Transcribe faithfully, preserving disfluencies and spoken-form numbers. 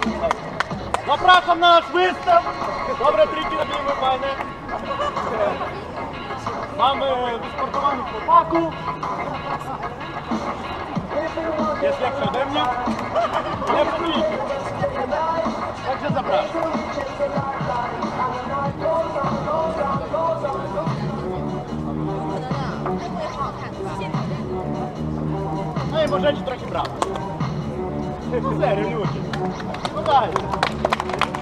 Zapraszam na nasz wystaw! Dobre triki robimy, fajne. Mamy wysportowanych chłopaków. Jest lepszy ode mnie. Lepszy triki. Także zapraszam. No i możecie trochę brać. Serio, ludzie. No daj.